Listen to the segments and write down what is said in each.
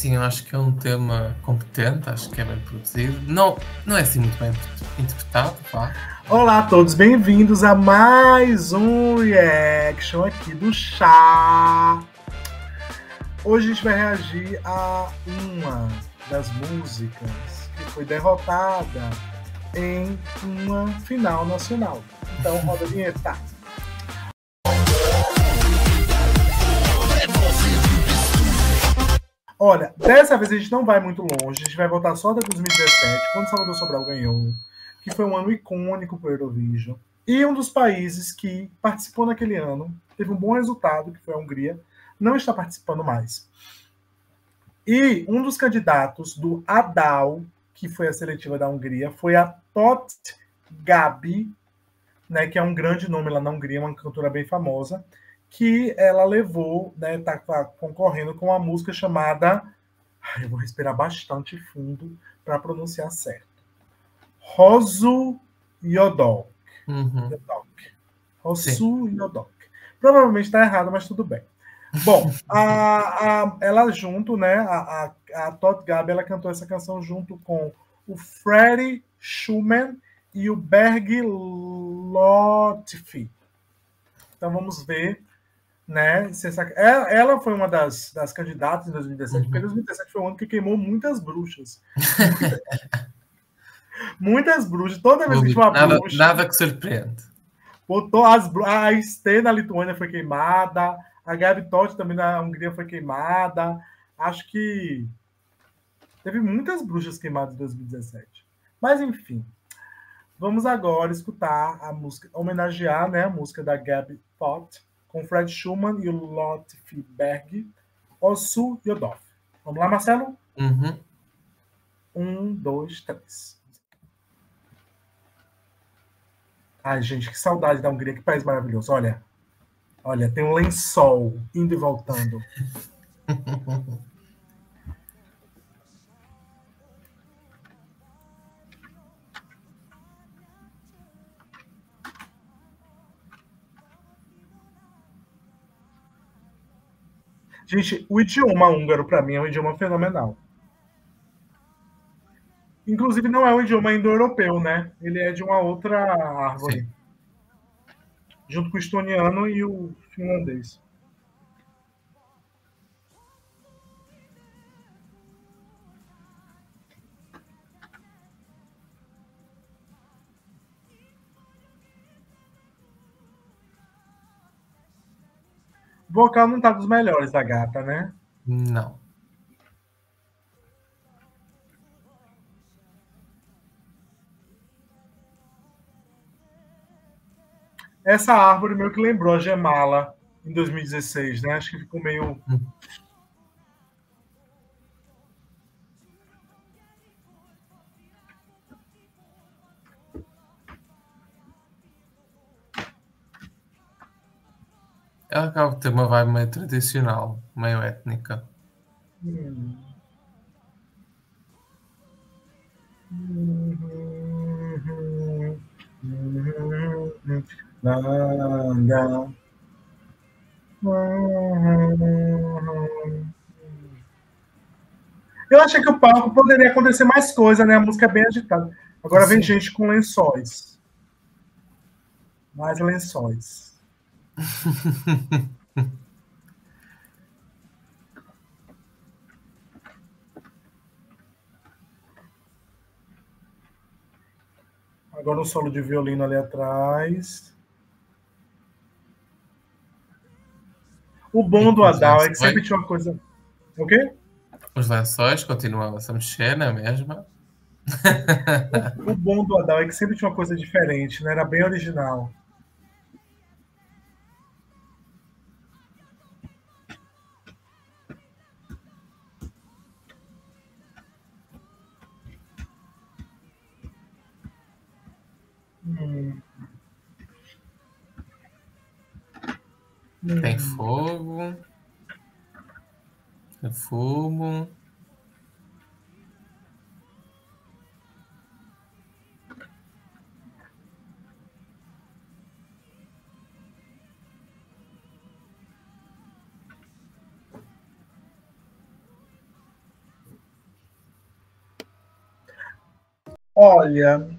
sim, eu acho que é um tema competente, acho que é bem produzido. Não é assim muito bem interpretado, vá. Olá a todos, bem-vindos a mais um reaction aqui do Chá. Hoje a gente vai reagir a uma das músicas que foi derrotada em uma final nacional. Então roda a vinheta. Olha, dessa vez a gente não vai muito longe, a gente vai voltar só até 2017, quando Salvador Sobral ganhou, que foi um ano icônico para o Eurovision. E um dos países que participou naquele ano, teve um bom resultado, que foi a Hungria, não está participando mais. E um dos candidatos do ADAL, que foi a seletiva da Hungria, foi a Tóth Gabi, né, que é um grande nome lá na Hungria, uma cantora bem famosa, que ela levou, né, tá concorrendo com uma música chamada, eu vou respirar bastante fundo para pronunciar certo, Hosu Yodok. Uhum. Hosu Yodok. Provavelmente está errado, mas tudo bem. Bom, ela junto, né, a Tóth Gabi, ela cantou essa canção junto com o Freddie Schumann e o Berg Lotfi. Então vamos ver, né, se ela foi uma das candidatas em 2017, porque 2017 foi um ano que queimou muitas bruxas. Muitas bruxas. Toda vez que tinha uma bruxa... Nada que surpreende. Botou a Estê na Lituânia foi queimada, a Gabi Totti também na Hungria foi queimada. Acho que teve muitas bruxas queimadas em 2017. Mas, enfim, vamos agora escutar a música, homenagear, né, a música da Gabi Totti, com Fred Schumann e o Lotfi Berg, Osu Yodov. Vamos lá, Marcelo? Uhum. 1, 2, 3. Ai, gente, que saudade da Hungria, que país maravilhoso. Olha, tem um lençol indo e voltando. Gente, o idioma húngaro, para mim, é um idioma fenomenal. Inclusive, não é um idioma indo-europeu, né? Ele é de uma outra árvore. Sim. Junto com o estoniano e o finlandês. O vocal não tá dos melhores da gata, né? Não. Essa árvore meio que lembrou a Gemala em 2016, né? Acho que ficou meio... Ela acaba de ter uma vibe meio tradicional, meio étnica. Eu achei que o palco poderia acontecer mais coisa, né? A música é bem agitada. Agora vem Sim. gente com lençóis. Mais lençóis. Agora um solo de violino ali atrás. O bom do Adal é que sempre tinha uma coisa... O quê? Os lençóis continuavam a se mexer na mesma. O bom do Adal é que sempre tinha uma coisa diferente, né? Era bem original. Tem fogo. Tem fumo. Olha, o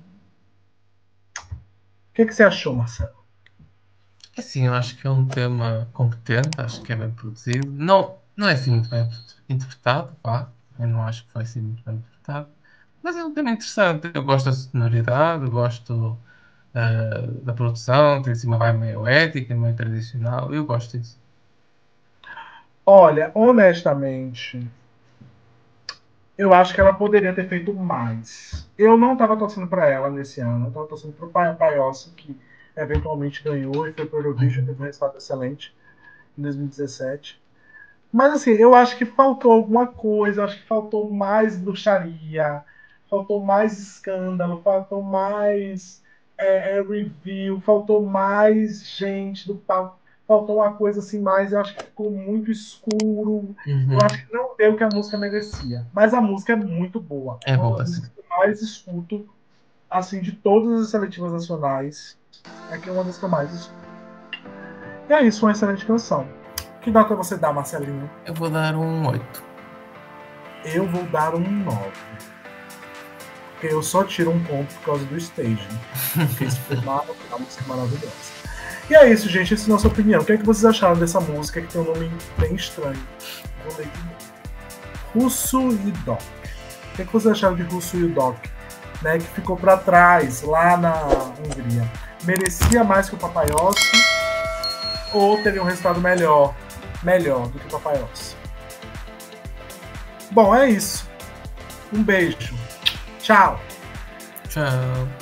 que você achou, Marcelo? Assim, eu acho que é um tema competente, acho que é bem produzido. Não, não é assim muito bem interpretado, pá. Eu não acho que foi assim muito bem interpretado. Mas é um tema interessante. Eu gosto da sonoridade, eu gosto da produção, tem assim uma vibe meio ética, meio tradicional. Eu gosto disso. Olha, honestamente, eu acho que ela poderia ter feito mais. Eu não estava torcendo para ela nesse ano, eu estava torcendo para o Paiossi, que eventualmente ganhou e foi para o Eurovision, Uhum. teve um resultado excelente em 2017. Mas assim, eu acho que faltou alguma coisa, eu acho que faltou mais bruxaria, faltou mais escândalo, faltou mais review, faltou mais gente do palco, faltou uma coisa assim mais, eu acho que ficou muito escuro, eu Uhum. acho que não deu o que a música merecia. Mas a música é muito boa, É uma boa, das assim. músicas que eu mais escuto, assim, de todas as seletivas nacionais, é que é uma das que eu mais escuto. E é isso, uma excelente canção. Que nota você dá, Marcelinho? Eu vou dar um 8. Eu vou dar um 9. Porque eu só tiro um ponto por causa do staging. Porque isso foi uma música maravilhosa. E é isso, gente. Essa é a nossa opinião. O que é que vocês acharam dessa música que tem um nome bem estranho? Vou ler de novo. Russo e Doc. O que é que vocês acharam de Russo e Doc? Né, que ficou para trás lá na Hungria. Merecia mais que o Papayossi ou teria um resultado melhor do que o Papayossi? Bom, é isso. Um beijo. Tchau. Tchau.